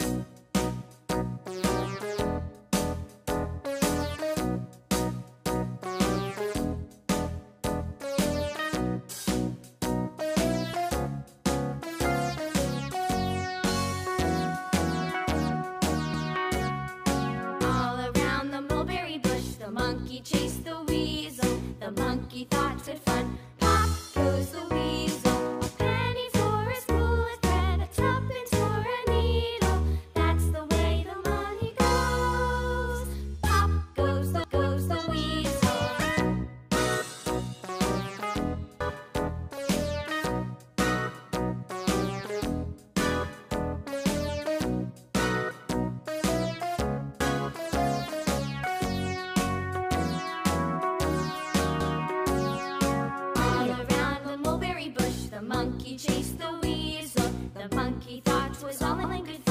monkey chased the weasel. The monkey thought it fun. Pop goes the weasel. A penny for a spool of thread, a tuppence for a needle. That's the way the money goes. Pop goes the weasel. The monkey chased the weasel. The monkey thought 'twas all in good